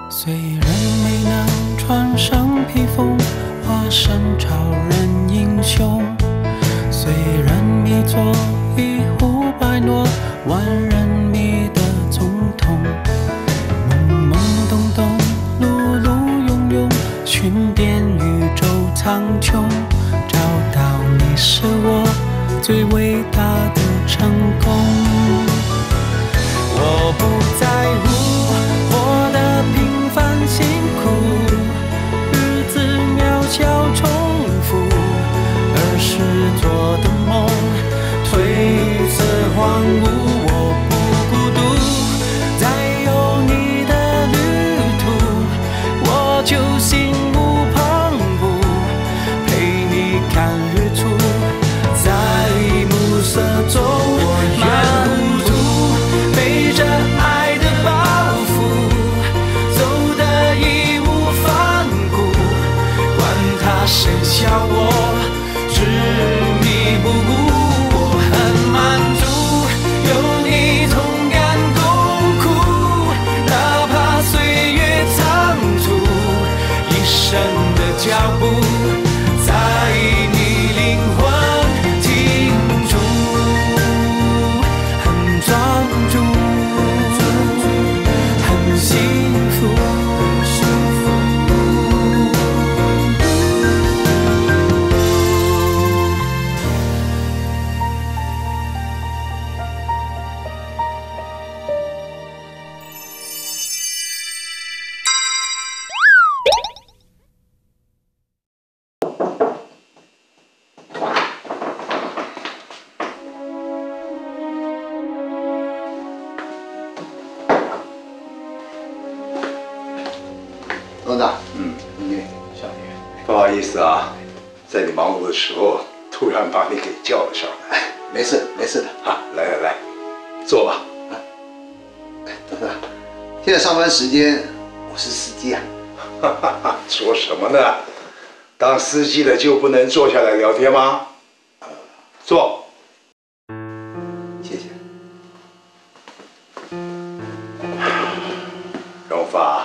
虽然没能穿上披风，化身超人英雄，虽然没做一呼百诺，万人迷的总统，懵懵懂懂，碌碌庸庸，寻遍宇宙苍穹，找到你是我最伟大的成功。我不在乎活得平凡辛苦，日子渺小重复，儿时做的梦褪色荒芜。我不孤独，在有你的旅途，我就心无旁骛，陪你看日出，在暮色中漫步，背着爱的包袱，走得义无反顾，管他谁笑我执迷不悟。我很满足，有你同甘共苦，哪怕岁月仓促，一生的脚步在你灵魂停驻，很专注，很幸福。 董事长， 小蝶， 不好意思啊，在你忙碌的时候，突然把你给叫了上来。 没事没事的。 啊，来，坐吧。 董事长，现在上班时间，我是司机啊。 说什么呢？当司机的就不能坐下来聊天吗？坐。 谢谢。 荣发，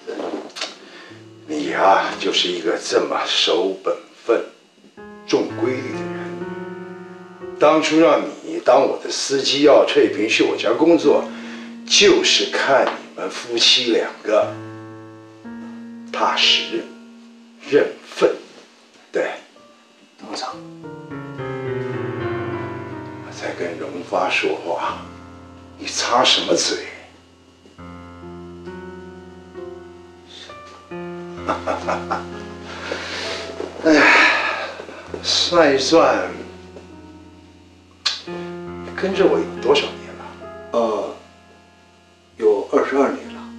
你呀，就是一个这么守本分、重规律的人。当初让你当我的司机，要翠萍去我家工作，就是看你们夫妻两个踏实、认分。对， 董事长， 我在跟荣发说话，你插什么嘴？哎，算一算，你跟着我有多少年了？ 有22年了。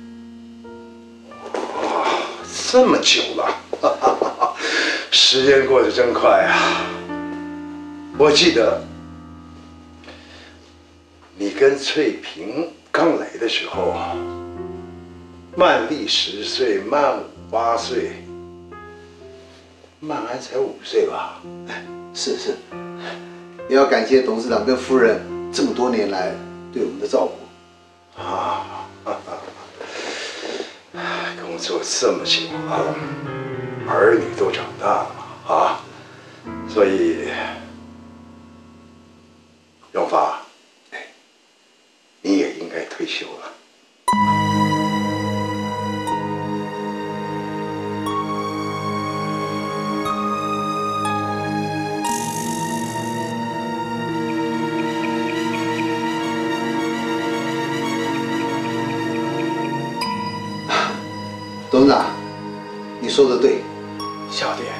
哇，这么久了，时间过得真快啊！我记得你跟翠萍刚来的时候，曼丽10岁，曼武8岁。曼安才5岁吧？ 是，也要感谢董事长跟夫人这么多年来对我们的照顾。 啊，工作这么久啊，儿女都长大了嘛啊，所以，荣发，你也应该退休了。 董事长，你说的对。 小蝶，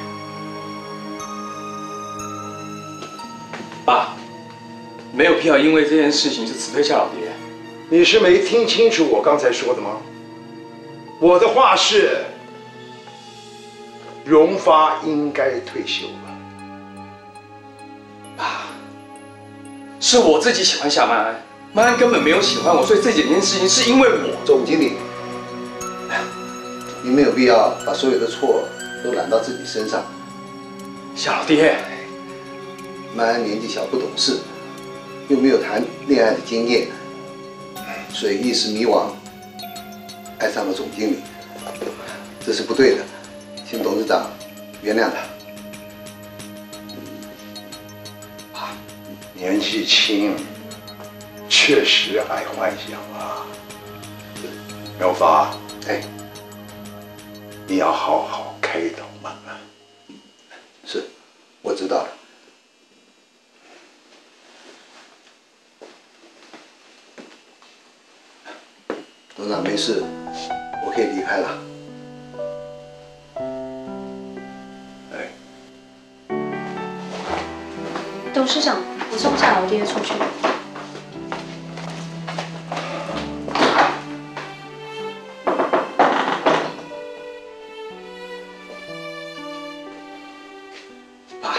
爸，没有必要因为这件事情就指推夏老爹。 你是没听清楚我刚才说的吗？我的话是，荣发应该退休了。 爸，是我自己喜欢夏曼安，曼安根本没有喜欢我，所以这几件事情是因为我。 总经理，你没有必要把所有的错都揽到自己身上。 夏老爹， 曼安年纪小不懂事，又没有谈恋爱的经验，所以一时迷惘，爱上了总经理。 这是不对的，请董事长原谅他。 年纪轻，确实爱幻想啊。苗发， 哎， 你要好好开导慢慢。 是，我知道了。董事长没事，我可以离开了。 哎， 董事长，我送夏老爹出去。 爸，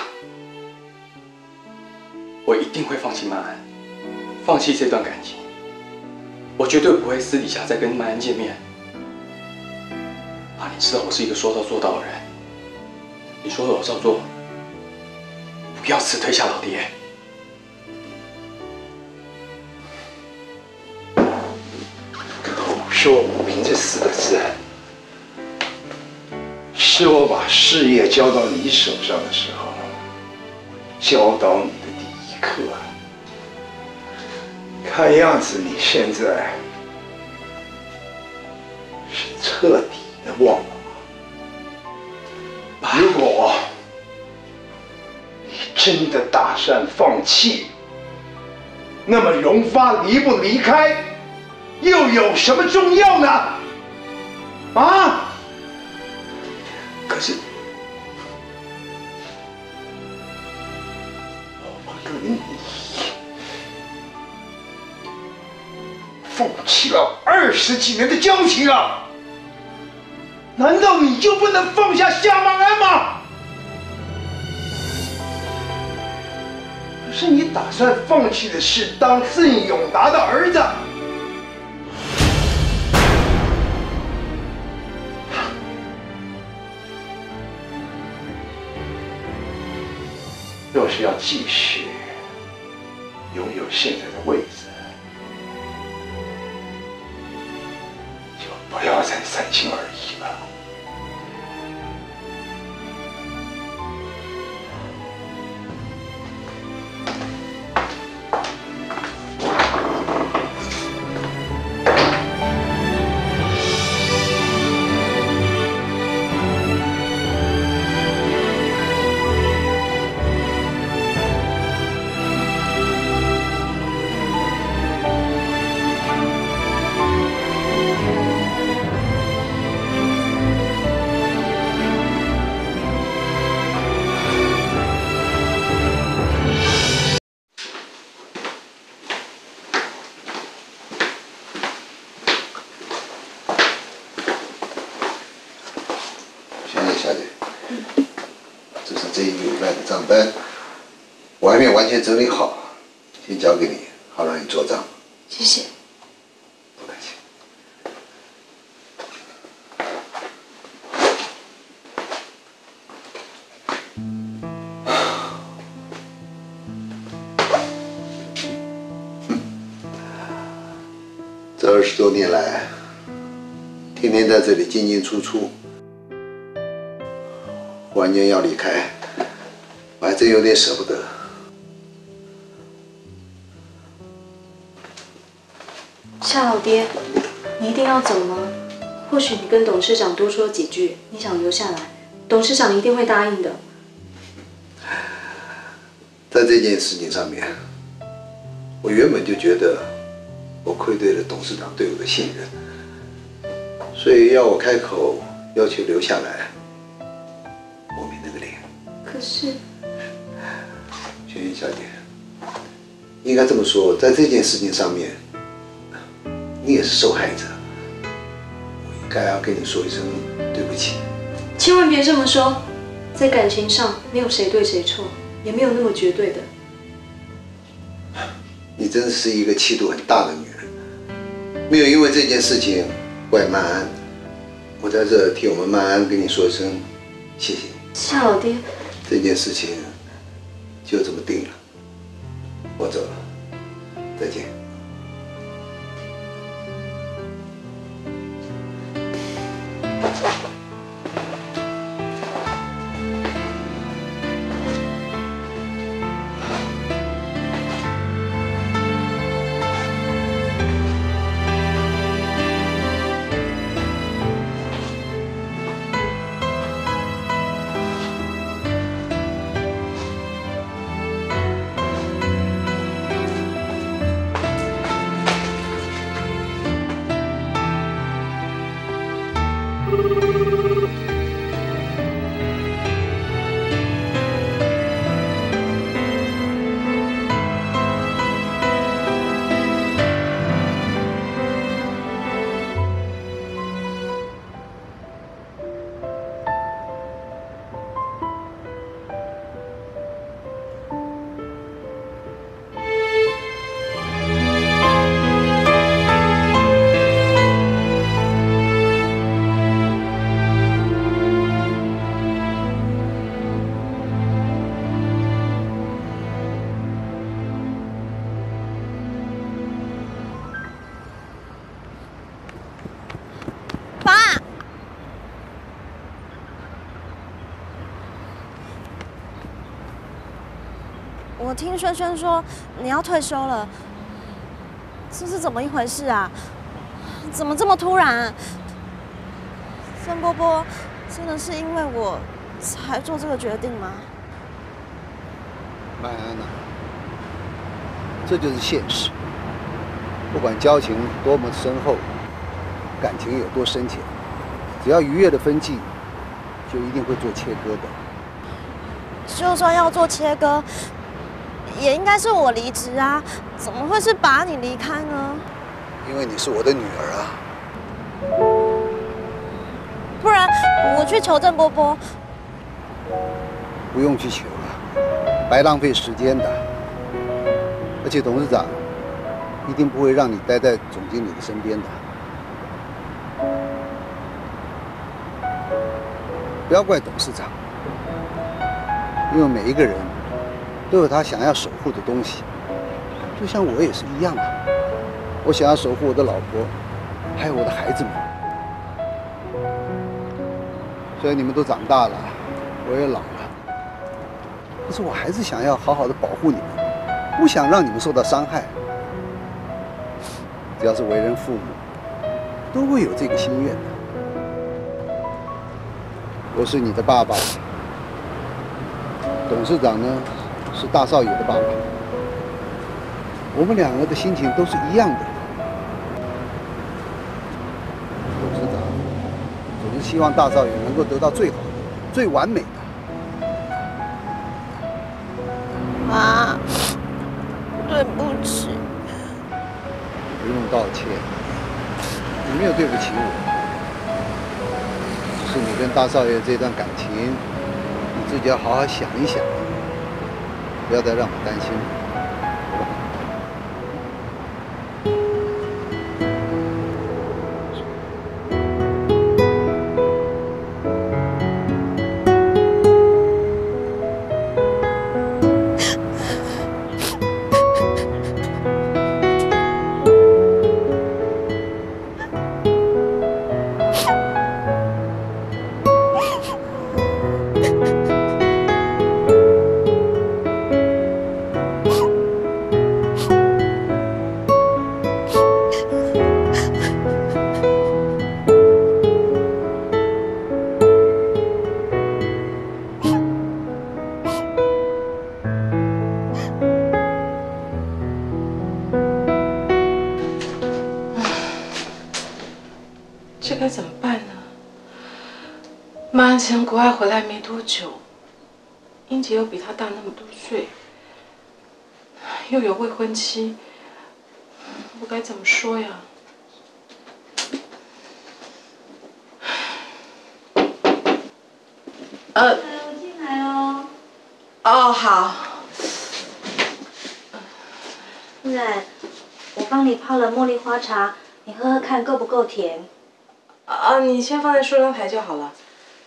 我一定会放弃曼安，放弃这段感情。我绝对不会私底下再跟曼安见面。爸，你知道我是一个说到做到的人，你说的我照做。不要辞退夏老爹。 口说无凭这4个字，是我把事业交到你手上的时候，教导你的第一课。看样子你现在是彻底的忘了我。如果你真的打算放弃，那么荣发离不离开，又有什么重要呢？啊？ 可是， 我跟你放弃了20几年的交情啊！难道你就不能放下夏曼安吗？可是你打算放弃的是当郑永达的儿子。若是要继续拥有现在的位置，就不要再三心二意了。 小姐，这是这一个礼拜的账单，我还没有完全整理好，先交给你，好让你做账。 谢谢。 不客气。这20多年来，天天在这里进进出出。完全要离开，我还真有点舍不得。 夏老爹，你一定要走吗？或许你跟董事长多说几句，你想留下来，董事长一定会答应的。 在这件事情上面，我原本就觉得我愧对了董事长对我的信任，所以要我开口要求留下来。我没那个脸。 可是， 轩轩小姐，应该这么说，在这件事情上面，你也是受害者，我应该要跟你说一声对不起。 千万别这么说，在感情上没有谁对谁错，也没有那么绝对的。 你真是一个气度很大的女人，没有因为这件事情怪曼安，我在这替我们曼安跟你说一声谢谢你。 夏老爹， 这件事情就这么定了，我走了，再见。 我听轩轩说你要退休了，这是怎么一回事啊？怎么这么突然？曾波波，真的是因为我才做这个决定吗？ 麦安娜，这就是现实。不管交情多么深厚，感情有多深浅，只要逾越了分际，就一定会做切割的。 就算要做切割，也应该是我离职啊，怎么会是把你离开呢？ 因为你是我的女儿啊。 不然我去求郑波波。 不用去求了，白浪费时间的。而且董事长一定不会让你待在总经理的身边的。不要怪董事长，因为每一个人都有他想要守护的东西，就像我也是一样啊。我想要守护我的老婆，还有我的孩子们。虽然你们都长大了，我也老了，可是我还是想要好好的保护你们，不想让你们受到伤害。只要是为人父母，都会有这个心愿的。我是你的爸爸，董事长呢是大少爷的爸爸，我们两个的心情都是一样的。董事长总是希望大少爷能够得到最好的、最完美的。 妈，对不起。 不用道歉，你没有对不起我，只是你跟大少爷这段感情，你自己要好好想一想，不要再让我担心了。 这该怎么办呢？马安从国外回来没多久，英杰又比他大那么多岁，又有未婚妻，我该怎么说呀？ 我进来哦。 哦，好。 夫人，我帮你泡了茉莉花茶，你喝喝看够不够甜？ 啊，你先放在梳妆台就好了。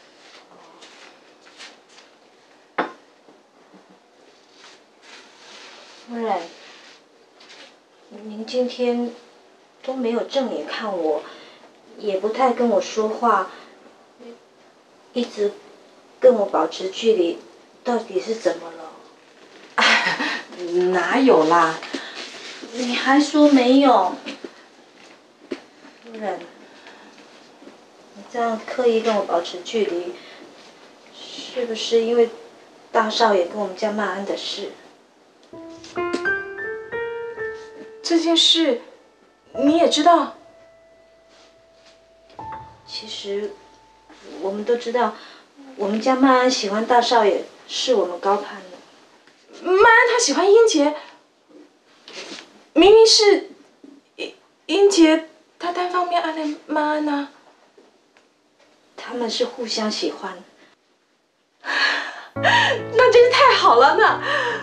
夫人，您今天都没有正眼看我，也不太跟我说话，一直跟我保持距离，到底是怎么了？ 哪有啦？ 你还说没有？夫人，你这样刻意跟我保持距离，是不是因为大少爷跟我们家曼安的事？ 这件事你也知道？ 其实我们都知道，我们家曼安喜欢大少爷，是我们高攀的。 曼安她喜欢英杰，明明是英杰他单方面暗恋曼安呐。 他们是互相喜欢。 那真是太好了呢。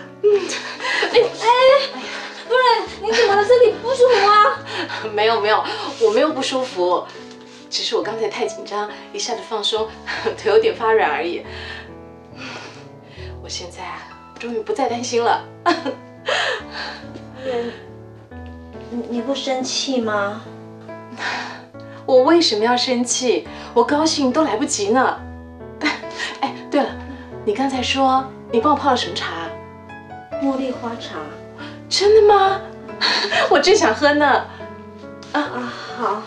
夫人，你怎么了？身体不舒服啊？ 没有，我没有不舒服，只是我刚才太紧张，一下子放松，腿有点发软而已。我现在啊，终于不再担心了。 夫人，你不生气吗？ 我为什么要生气？我高兴都来不及呢。哎，对了，你刚才说你帮我泡了什么茶？ 茉莉花茶。 真的吗？我正想喝呢。 好。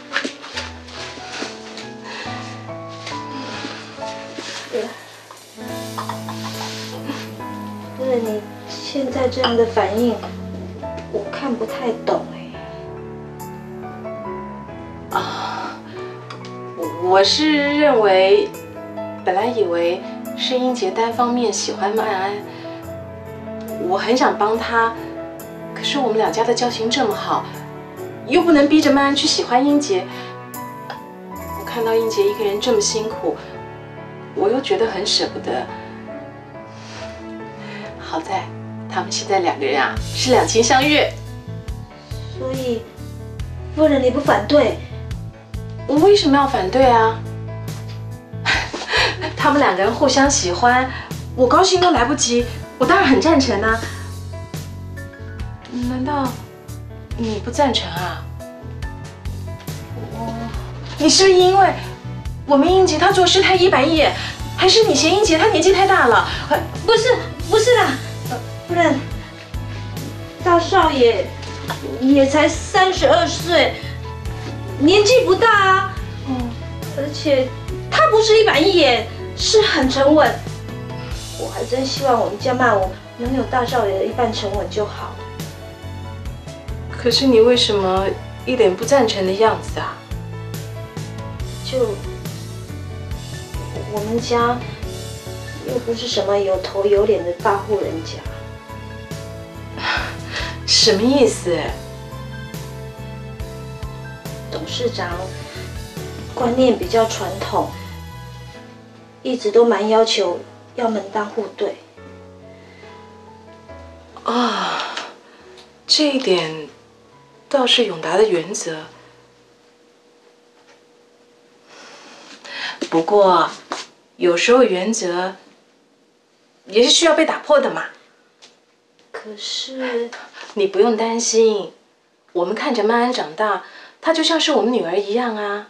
夫人，你现在这样的反应，我看不太懂我是认为，本来以为是英杰单方面喜欢曼安，我很想帮他，可是我们两家的交情这么好，又不能逼着曼安去喜欢英杰。我看到英杰一个人这么辛苦，我又觉得很舍不得。好在他们现在两个人啊是两情相悦， 所以夫人你不反对？ 我为什么要反对啊？他们两个人互相喜欢，我高兴都来不及，我当然很赞成啊。难道你不赞成啊？你是不是因为我们英杰他做事太一板一眼，还是你嫌英杰他年纪太大了？ 不是啦，夫人，大少爷也才32岁，年纪不大啊。而且他不是一板一眼，是很沉稳。我还真希望我们家曼舞能有大少爷的一半沉稳就好。 可是你为什么一脸不赞成的样子啊？ 就我们家又不是什么有头有脸的大户人家。 什么意思？ 董事长观念比较传统，一直都蛮要求要门当户对。 这一点倒是永达的原则。不过，有时候原则也是需要被打破的嘛。 可是你不用担心，我们看着曼安长大，她就像是我们女儿一样啊。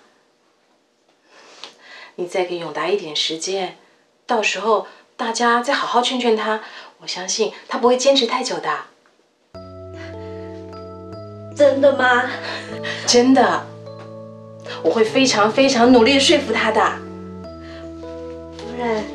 你再给永达一点时间，到时候大家再好好劝劝她，我相信她不会坚持太久的。 真的吗？ 真的，我会非常非常努力的说服她的。 夫人，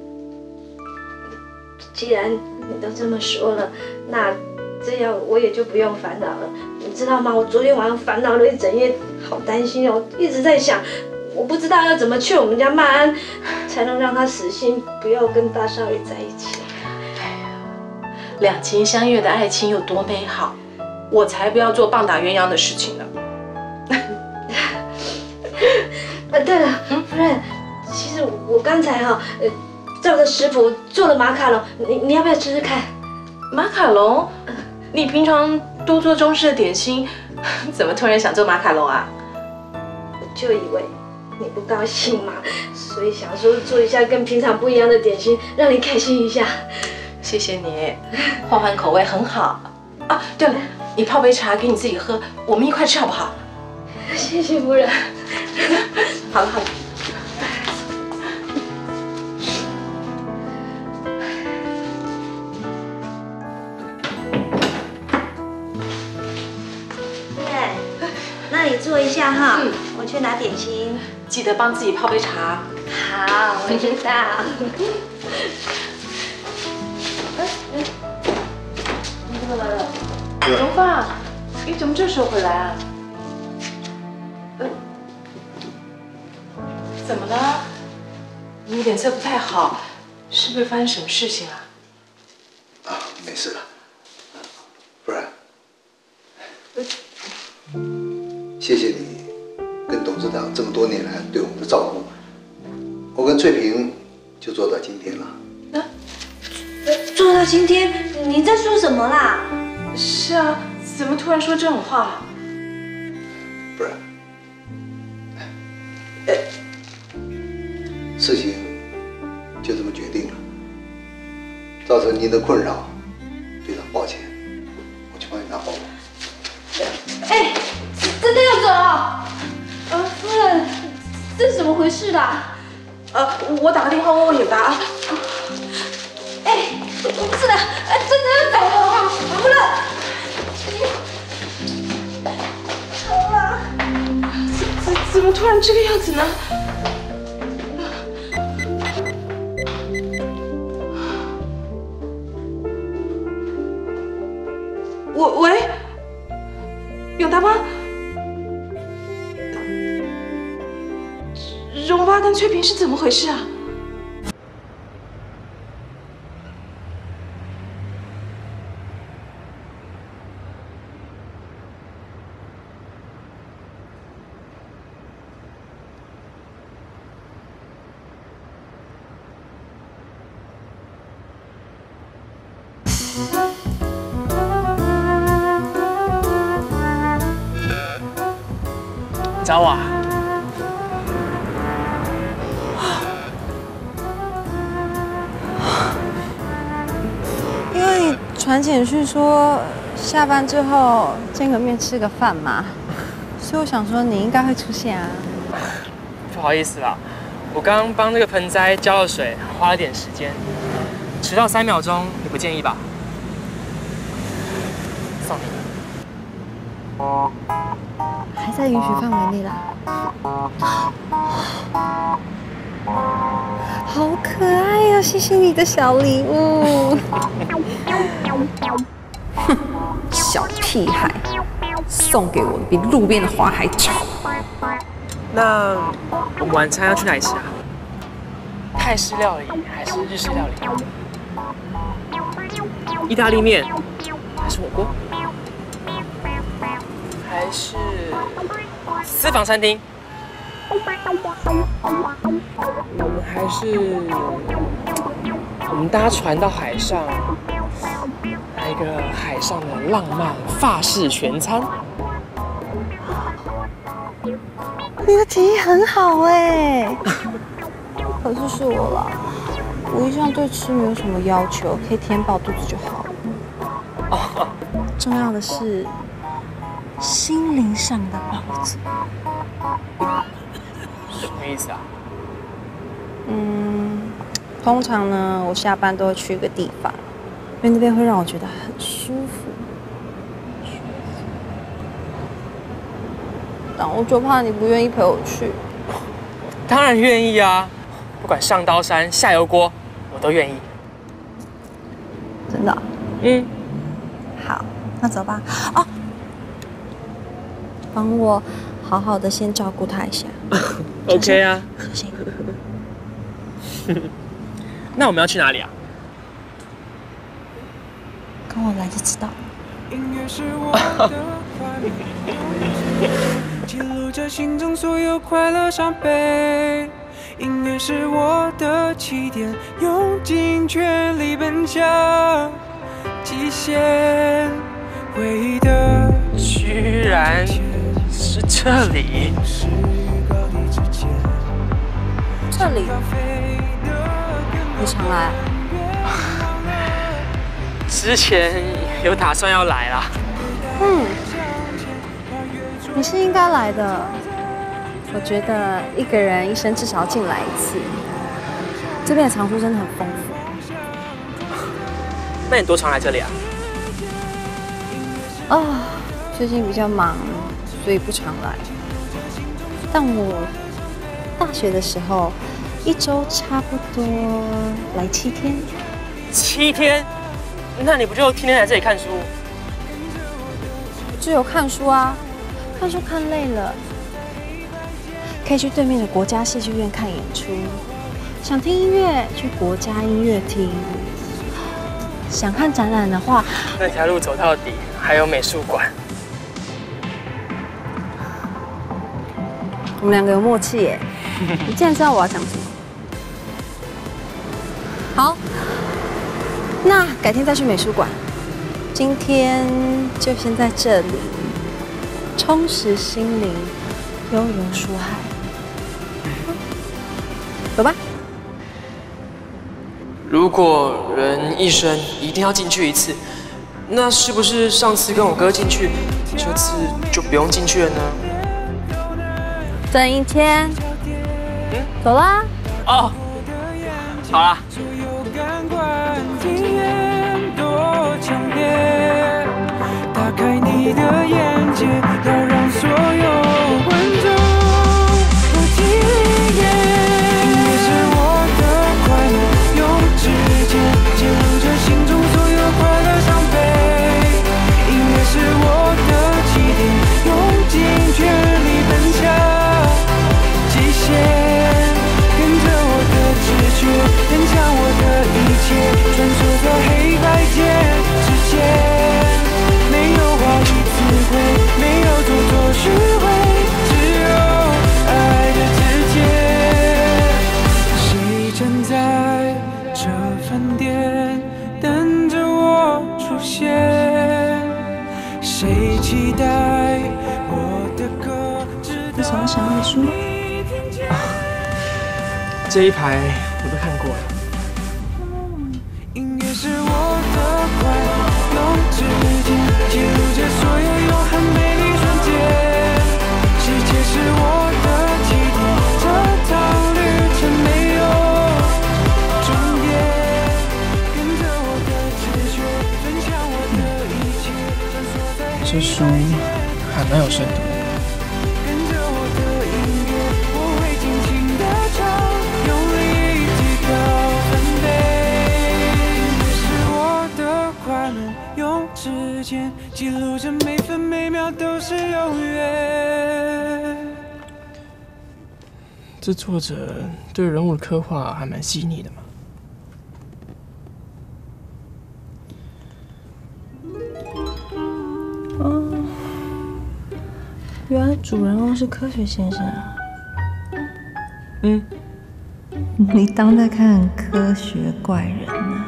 既然你都这么说了，那这样我也就不用烦恼了。你知道吗？我昨天晚上烦恼了一整夜，好担心哦，一直在想，我不知道要怎么劝我们家曼安，才能让他死心，不要跟大少爷在一起。 两情相悦的爱情有多美好，我才不要做棒打鸳鸯的事情呢。 对了，夫人，其实我刚才照着食谱做了马卡龙，你要不要吃吃看？ 马卡龙？你平常都做中式的点心，怎么突然想做马卡龙啊？ 我就以为你不高兴嘛，所以想说做一下跟平常不一样的点心，让你开心一下。 谢谢你，换换口味很好啊。对了，你泡杯茶给你自己喝，我们一块吃好不好？ 谢谢夫人。 好了好了。 那你坐一下哈，我去拿点心。 记得帮自己泡杯茶。 好，我知道。你怎么来了？ 荣发，你怎么这时候回来啊？怎么了？你脸色不太好，是不是发生什么事情啊？ 没事了，不然。谢谢你跟董事长这么多年来对我们的照顾，我跟翠萍就做到今天了。 做到今天，你在说什么啦？ 是啊，怎么突然说这种话？ 不然，事情就这么决定了，造成您的困扰，非常抱歉，我去帮你拿包包。 哎，真的要走啊？夫人，这是怎么回事啦？ 我打个电话问问永达啊。 哎，不是的，真的要成这个样子呢？喂，永达吗？荣发跟翠萍是怎么回事啊？ 找我啊？ 因为你传简讯说下班之后见个面吃个饭嘛，所以我想说你应该会出现啊。 不好意思啦，我刚帮这个盆栽浇了水，花了点时间，迟到3秒钟，你不介意吧？送你。 还在允许范围内啦。好可爱呀、谢谢你的小礼物。小屁孩，送给我的比路边的花还丑。 那我们晚餐要去哪里吃啊？泰式料理还是日式料理？意大利面还是火锅？还是私房餐厅？还是我们搭船到海上，来一个海上的浪漫法式全餐？ 你的提议很好哎，可是是我啦，我一向对吃没有什么要求，可以填饱肚子就好了。 哦， 重要的是心灵上的饱足。 什么意思啊？ 通常呢，我下班都会去一个地方，因为那边会让我觉得很舒服。但我就怕你不愿意陪我去。 当然愿意啊，不管上刀山下油锅，我都愿意。 真的？好，那走吧。哦，帮我好好的先照顾他一下。 OK 啊。 小心。 那我们要去哪里啊？ 跟我来就知道。 音乐是我的快乐，记录着心中所有快乐伤悲。音乐是我的起点，用尽全力奔向极限。回忆的居然是这里。 这里？你常来？ 之前有打算要来啦。 你是应该来的。我觉得一个人一生至少要进来一次。这边的藏书真的很丰富。 那你多常来这里啊？ 最近比较忙，所以不常来。但我大学的时候，1周差不多来7天。 7天？那你不就天天来这里看书？ 只有看书啊，看书看累了，可以去对面的国家戏剧院看演出。想听音乐，去国家音乐厅。想看展览的话， 那条路走到底，还有美术馆。 我们2个有默契耶。你竟然知道我要讲什么？好，那改天再去美术馆。今天就先在这里，充实心灵，悠游书海。走吧。 如果人一生一定要进去一次，那是不是上次跟我哥进去，这次就不用进去了呢？ 等一天。走啦。 哦，好啦。 打开你的眼界，要让所有观众现。谁期待我的歌？ 你什么想要的书吗？ 这一排我都看过了。 音乐是我的快乐，用指尖记录着所有永恒美丽瞬间。世界是我的起点，这趟旅程没有终点。跟着我的直觉，分享我的一切，穿梭在黑这书还蛮有深度的。 跟着我的音乐，我会尽情地唱，用力提高分贝。是我的快乐，用指尖记录着每分每秒都是永远。 这作者对人物的刻画还蛮细腻的嘛。 哦，原来主人公是科学先生啊。 嗯， 你当在看科学怪人呢？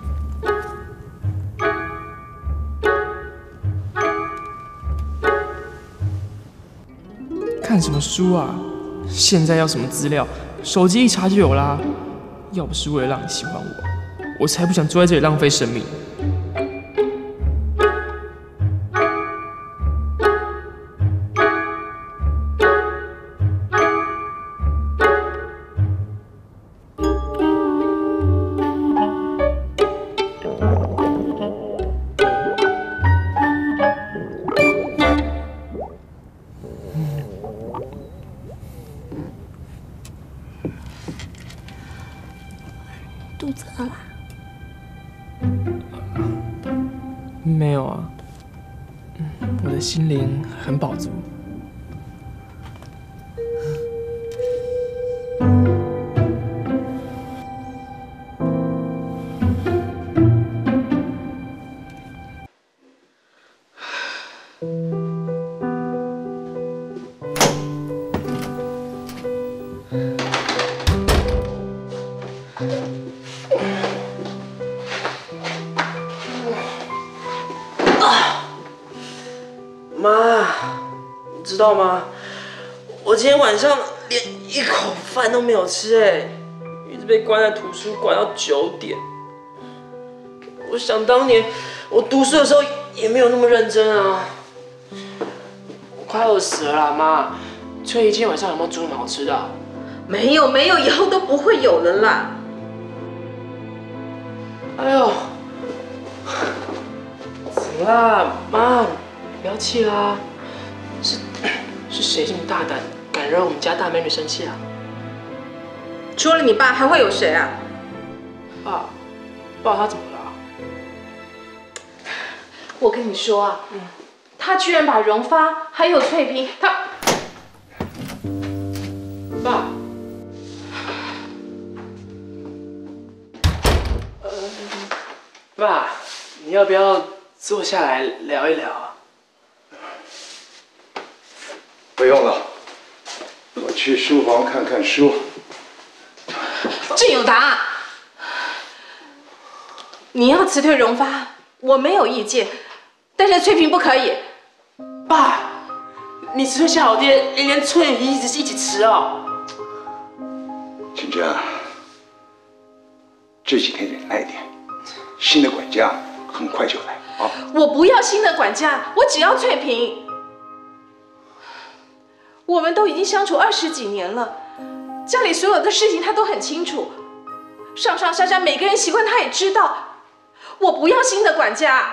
看什么书啊？现在要什么资料，手机一查就有啦。要不是为了让你喜欢我，我才不想坐在这里浪费生命。 肚子饿啦？ 没有啊，我的心灵很饱足。 妈，你知道吗？我今天晚上连一口饭都没有吃，一直被关在图书馆到9点。我想当年我读书的时候也没有那么认真啊。我快饿死了啦，妈！翠姨今天晚上有没有煮什么好吃的啊？ 没有，以后都不会有了啦。 哎呦，怎么啦，妈？不要气啦！是谁这么大胆，敢惹我们家大妹妹生气啊？ 除了你爸，还会有谁啊？ 爸他怎么了？ 我跟你说啊，他居然把荣发还有翠萍， 爸，爸，你要不要坐下来聊一聊啊？ 不用了，我去书房看看书。 郑有达，你要辞退荣发，我没有意见，但是翠萍不可以。 爸，你辞退夏老爹，连翠萍一起辞哦。 清真啊，这几天忍耐点，新的管家很快就来啊。 我不要新的管家，我只要翠萍。我们都已经相处20几年了，家里所有的事情他都很清楚，上上下下每个人习惯他也知道。我不要新的管家。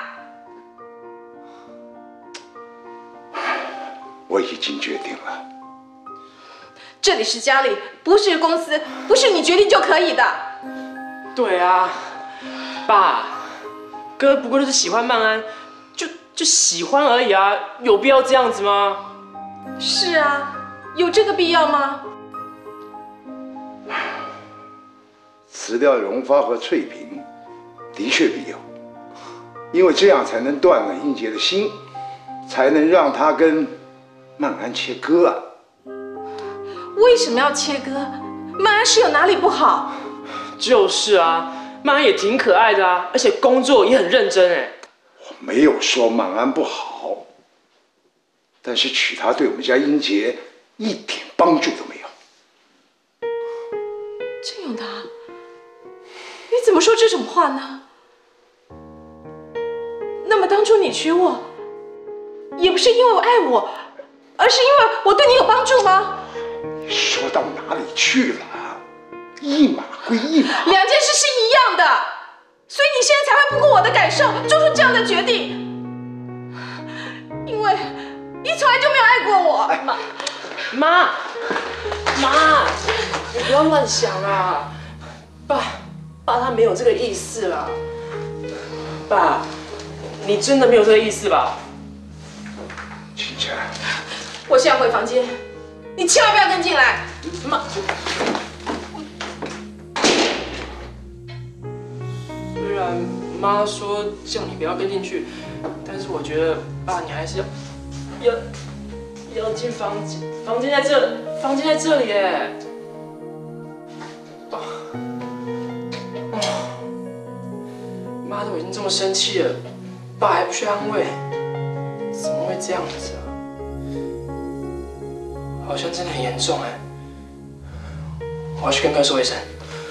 我已经决定了。 这里是家里，不是公司，不是你决定就可以的。 对啊，爸，哥不过就是喜欢曼安，就喜欢而已啊，有必要这样子吗？ 是啊，有这个必要吗？ 辞掉荣发和翠萍，的确必要，因为这样才能断了英杰的心，才能让他跟曼安切割啊。 为什么要切割？曼安是有哪里不好？ 就是啊，曼安也挺可爱的啊，而且工作也很认真哎。 我没有说曼安不好，但是娶她对我们家英杰一点帮助都没有。 郑永达，你怎么说这种话呢？那么当初你娶我，也不是因为我爱我，而是因为我对你有帮助吗？ 你说到哪里去了？一码归一码， 两件事是一样的，所以你现在才会不顾我的感受，做出这样的决定。因为你从来就没有爱过我。 妈，你不要乱想啊！爸他没有这个意思啦。爸，你真的没有这个意思吧？ 清晨， 我现在回房间，你千万不要跟进来。 妈，虽然妈说叫你不要跟进去，但是我觉得爸你还是要进房间，房间在这里耶。妈都已经这么生气了，爸还不去安慰，怎么会这样子啊？好像真的很严重哎，我要去跟哥说一声。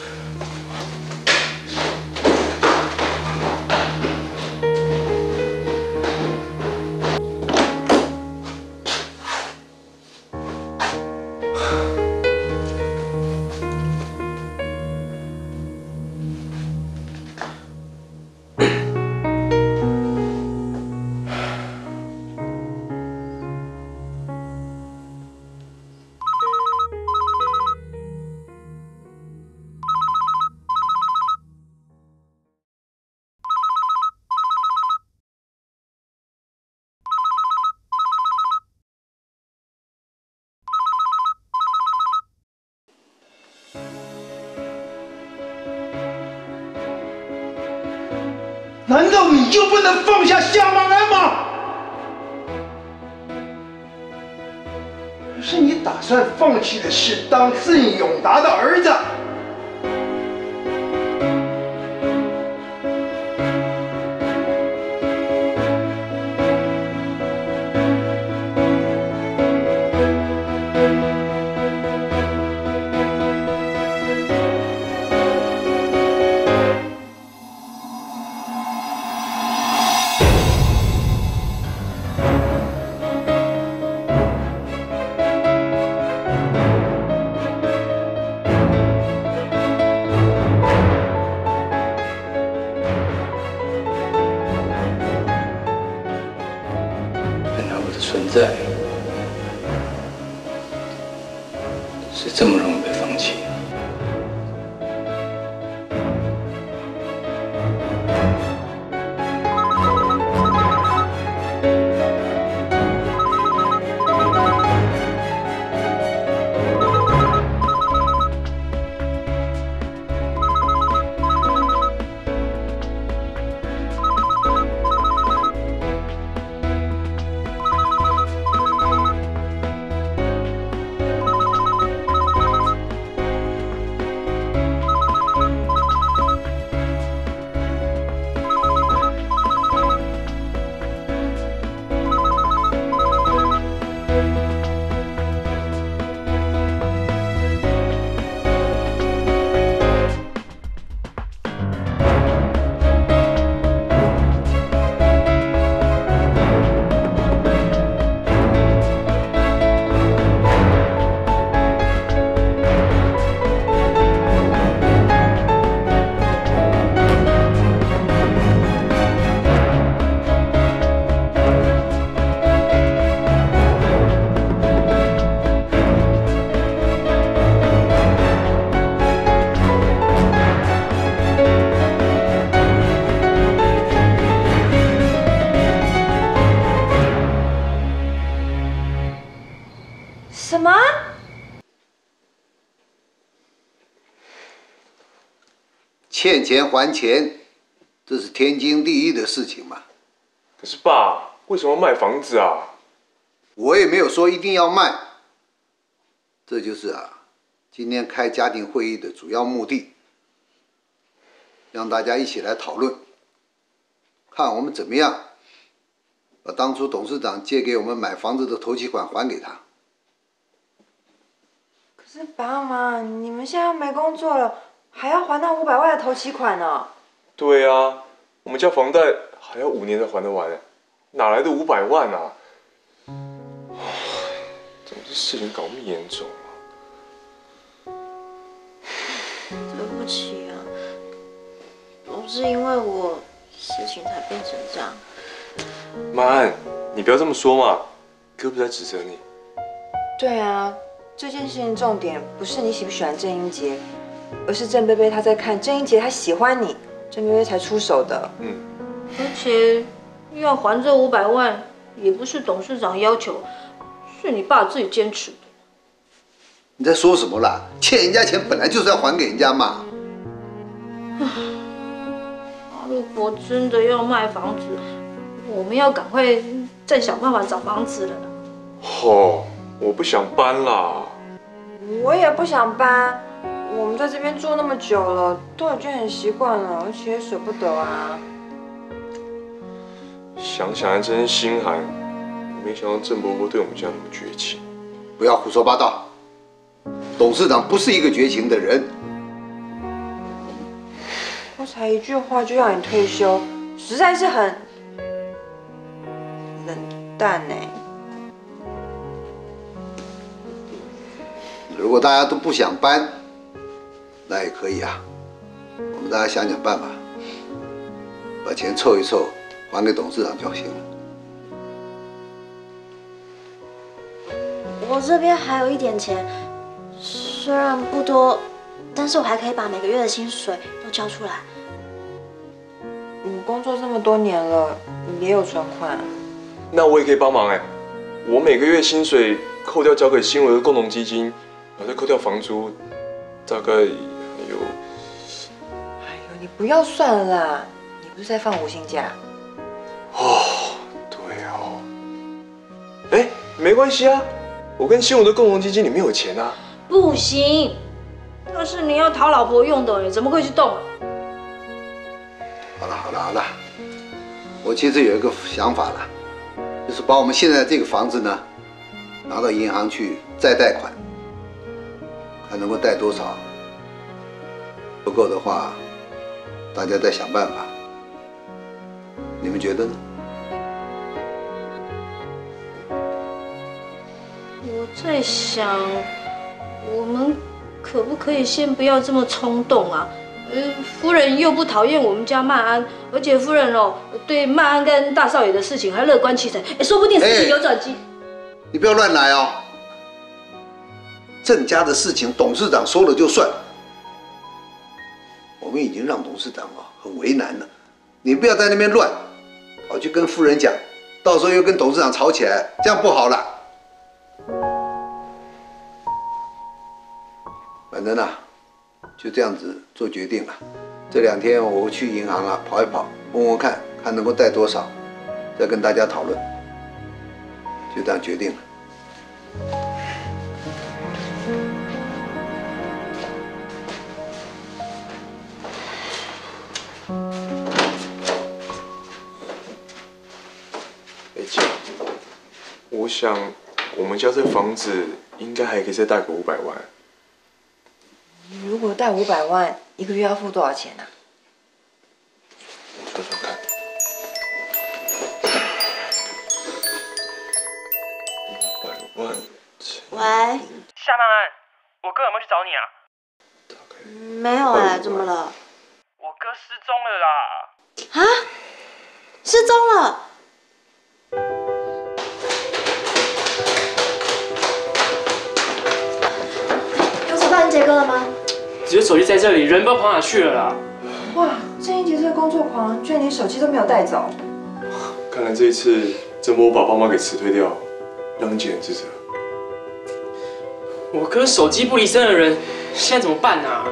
难道你就不能放下夏曼安吗？可是你打算放弃的是当郑永达的儿子。 存在是这么容易被放弃的。 什么？ 欠钱还钱，这是天经地义的事情嘛。 可是爸，为什么要卖房子啊？ 我也没有说一定要卖，这就是今天开家庭会议的主要目的，让大家一起来讨论， 看我们怎么样把当初董事长借给我们买房子的头期款还给他。 可是爸妈，你们现在又没工作了，还要还那500万的头期款呢？ 对啊，我们家房贷还要5年才还得完，哪来的500万啊？怎么这事情搞那么严重啊？ 对不起啊，都是因为我事情才变成这样。 曼安，你不要这么说嘛，哥不是在指责你。 对啊，这件事情重点不是你喜不喜欢郑英杰，而是郑贝贝他在看郑英杰他喜欢你，郑贝贝才出手的。 而且要还这500万，也不是董事长要求，是你爸自己坚持的。 你在说什么啦？欠人家钱本来就是要还给人家嘛。 如果真的要卖房子，我们要赶快再想办法找房子了啦。 我不想搬啦。 我也不想搬，我们在这边住那么久了，都已经很习惯了，而且也舍不得啊。 想想还真心寒，没想到郑伯伯对我们家那么绝情。 不要胡说八道，董事长不是一个绝情的人。 我才一句话就要你退休，实在是很冷淡呢。 如果大家都不想搬，那也可以啊。我们大家想想办法，把钱凑一凑，还给董事长就行了。 我这边还有一点钱，虽然不多，但是我还可以把每个月的薪水都交出来。 你工作这么多年了，你也有存款。 那我也可以帮忙我每个月薪水扣掉交给新维的共同基金，然后再扣掉房租，大概有…… 你不要算了啦，你不是在放无薪假？ 对没关系啊，我跟新维的共同基金里面有钱啊。 不行，那是你要讨老婆用的，怎么会去动啊？ 好了，我其实有一个想法了，就是把我们现在这个房子呢，拿到银行去再贷款，看能够贷多少，不够的话，大家再想办法。你们觉得呢？ 我在想，我们可不可以先不要这么冲动啊？夫人又不讨厌我们家曼安，而且夫人对曼安跟大少爷的事情还乐观其成，说不定事情有转机。 你不要乱来哦！郑家的事情，董事长说了就算。我们已经让董事长很为难了，你不要在那边乱，跑去跟夫人讲，到时候又跟董事长吵起来，这样不好了。反正就这样子做决定了。这2天我去银行跑一跑，问问看能够贷多少，再跟大家讨论。就这样决定了。 姐，我想我们家这房子应该还可以再贷个500万。 如果贷500万，一个月要付多少钱啊？ 说说看。500万。 喂。 夏曼安，我哥有没有去找你啊？ 没有怎么了？ 我哥失踪了啦！ 啊？失踪了？有找到英杰哥了吗？ 只是手机在这里，人不知道跑哪去了啦。 哇，郑英杰这个工作狂，居然连手机都没有带走。 看来这一次郑波把爸妈给辞退掉，让英杰很自责。 我哥手机不离身的人，现在怎么办啊？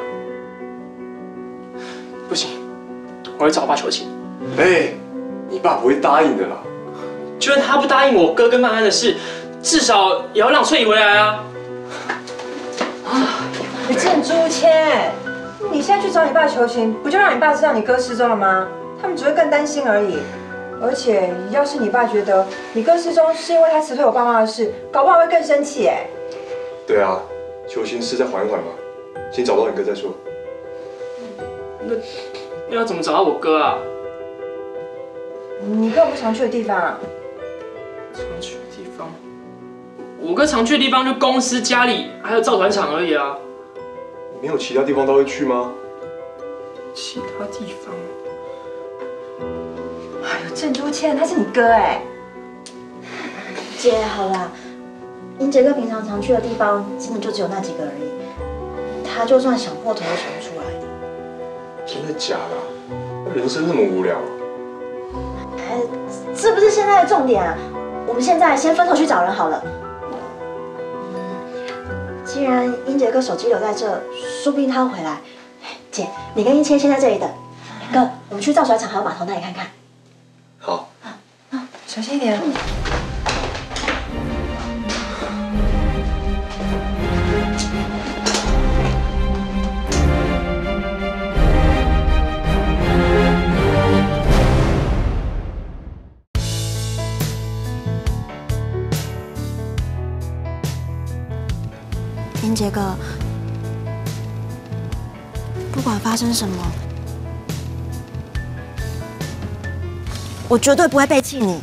不行，我要找我爸求情。 你爸不会答应的啦。 就算他不答应我哥跟曼安的事，至少也要让翠怡回来啊！ 郑朱谦，你现在去找你爸求情，不就让你爸知道你哥失踪了吗？ 他们只会更担心而已。而且，要是你爸觉得你哥失踪是因为他辞退我爸妈的事，搞不好会更生气哎。 对啊，求心事再缓一缓嘛，先找到你哥再说。 那要怎么找到我哥啊？ 你哥不常去的地方啊？ 常去的地方？我哥常去的地方就公司、家里，还有造船厂而已啊。 没有其他地方他会去吗？ 其他地方？ 哎呦，郑珠谦，他是你哥哎。 姐，好啦，英杰哥平常常去的地方，真的就只有那几个而已。他就算想破头都想不出来的。 真的假的？人生那么无聊？ 这不是现在的重点啊！我们现在先分头去找人好了。既然英杰哥手机留在这，说不定他会回来。姐，你跟英谦先在这里等。哥，我们去造船厂还有码头那里看看。 好。 小心一点。 英杰哥，不管发生什么，我绝对不会背弃你。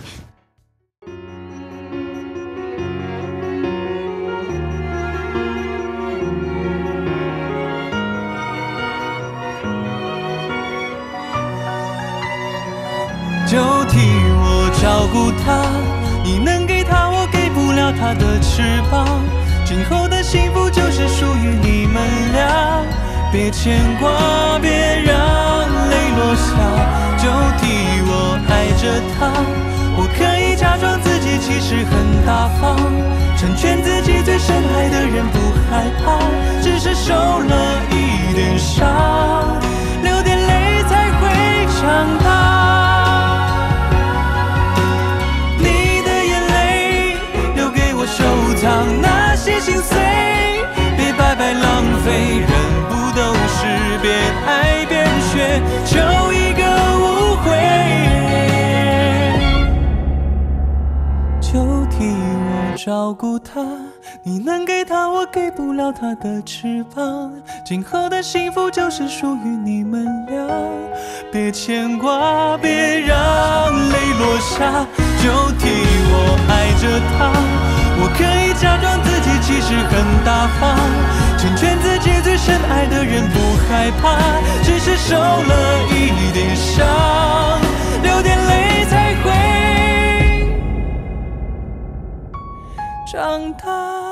就替我照顾他，你能给他，我给不了他的翅膀。今后的幸福就是属于你们俩，别牵挂，别让泪落下，就替我爱着他。我可以假装自己其实很大方，成全自己最深爱的人，不害怕，只是受了一点伤，流点泪才会长大。你的眼泪留给我收藏，那些心碎别白白浪费，人不都是边爱边学，就一个误会。就替我照顾他，你能给他，我给不了他的翅膀。今后的幸福就是属于你们俩，别牵挂，别让泪落下，就替我爱着他。我可以假装自己其实很大方，成全自己最深爱的人，不害怕，只是受了一点伤，流点泪才会长大。